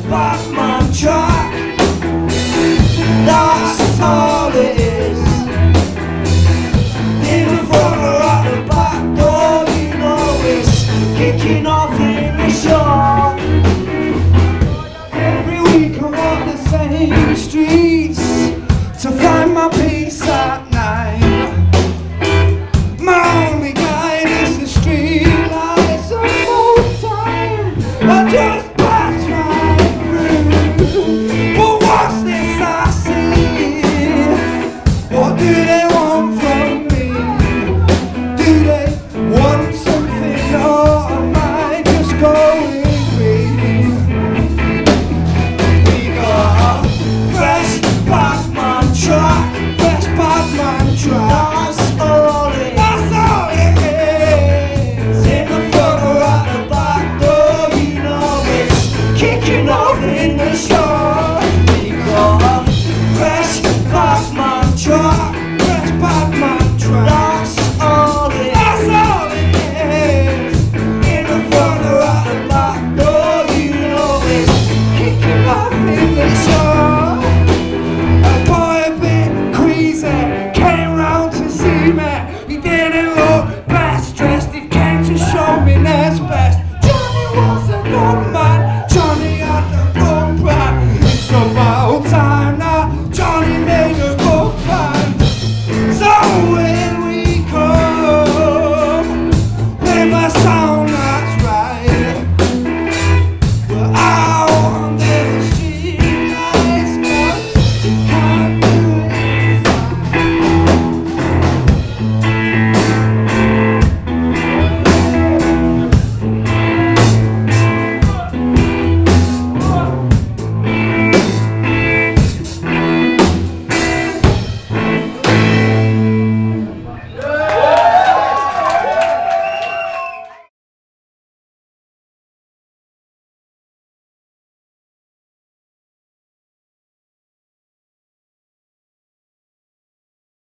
Batman truck. That's all it is. In the front or at the back door, you know it's kicking off in the shop. Every week I walk the same streets to find my peace at night. My only guide is the street lights, and most time I just pass right through. But what's this I see? What do they want from me? Do they want something, or am I just going free? We got a fresh Batman truck, fresh Batman truck. That's all it is. That's all it is. In the front or at the back door, you know it's kicking off in the show. We got a fresh Batman truck, fresh Batman truck. That's all it is. That's all it is. In the front or at the back door, you know it's kicking off in the show. A boy a bit queasy came round to see me. He didn't look best dressed, he came to show me next best. Johnny was a good man, Johnny had a good plan. It's about time that Johnny made a good plan. So when we come with my sound